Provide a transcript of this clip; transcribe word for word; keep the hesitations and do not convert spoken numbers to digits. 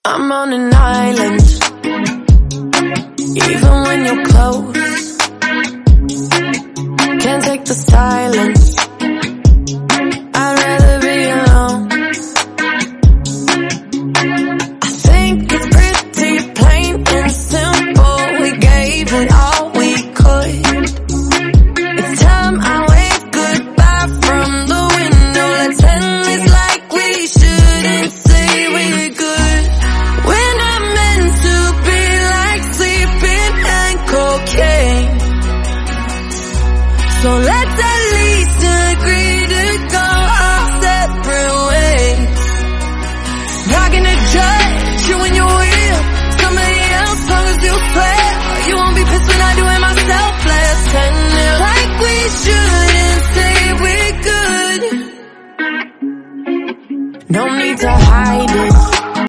I'm on an island, even when you're close. Can't take the silence, I'd rather be alone. I think it's pretty plain and simple. We gave it all we could. It's time I wave goodbye from the window. Let's end this like we shouldn't say we're good. We're not meant to be like sleeping and cocaine. So let's at least agree to go our separate ways. Not gonna judge you when you're with somebody else, long as you swear you won't be pissed when I do it myself. Let's end it like we shouldn't say we're good. No need to hide.